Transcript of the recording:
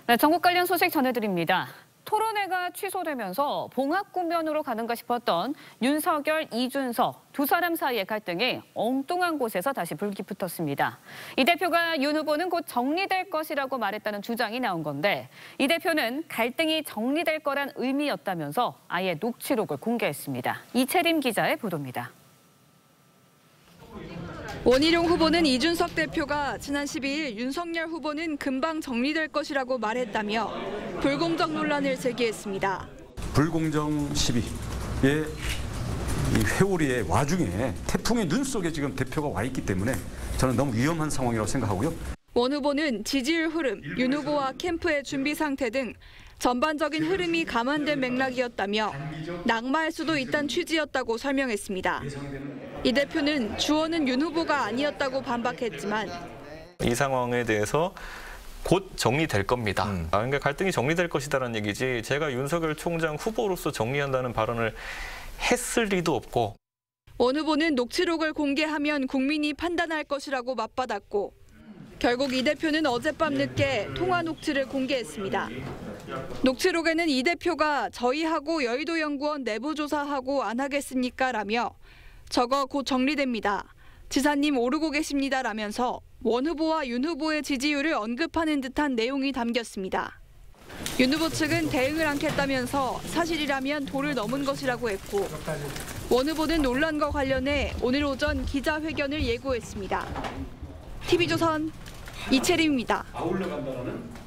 네, 전국 관련 소식 전해드립니다. 토론회가 취소되면서 봉합 국면으로 가는가 싶었던 윤석열, 이준석 두 사람 사이의 갈등이 엉뚱한 곳에서 다시 불기 붙었습니다. 이 대표가 윤 후보는 곧 정리될 것이라고 말했다는 주장이 나온 건데 이 대표는 갈등이 정리될 거란 의미였다면서 아예 녹취록을 공개했습니다. 이채림 기자의 보도입니다. 원희룡 후보는 이준석 대표가 지난 12일 윤석열 후보는 금방 정리될 것이라고 말했다며 불공정 논란을 제기했습니다. 불공정 시비의 이 회오리의 와중에 태풍의 눈 속에 지금 대표가 와 있기 때문에 저는 너무 위험한 상황이라고 생각하고요. 원 후보는 지지율 흐름, 윤 후보와 캠프의 준비 상태 등 전반적인 흐름이 감안된 맥락이었다며 낙마할 수도 있다는 취지였다고 설명했습니다. 이 대표는 주어는 윤 후보가 아니었다고 반박했지만 이 상황에 대해서 곧 정리될 겁니다. 그러니까 갈등이 정리될 것이다라는 얘기지 제가 윤석열 총장 후보로서 정리한다는 발언을 했을 리도 없고. 원 후보는 녹취록을 공개하면 국민이 판단할 것이라고 맞받았고 결국 이 대표는 어젯밤 늦게 통화 녹취를 공개했습니다. 녹취록에는 이 대표가 저희하고 여의도연구원 내부 조사하고 안 하겠습니까? 라며 저거 곧 정리됩니다. 지사님 오르고 계십니다. 라면서 원 후보와 윤 후보의 지지율을 언급하는 듯한 내용이 담겼습니다. 윤 후보 측은 대응을 않겠다면서 사실이라면 도를 넘은 것이라고 했고 원 후보는 논란과 관련해 오늘 오전 기자회견을 예고했습니다. TV조선 이채림입니다.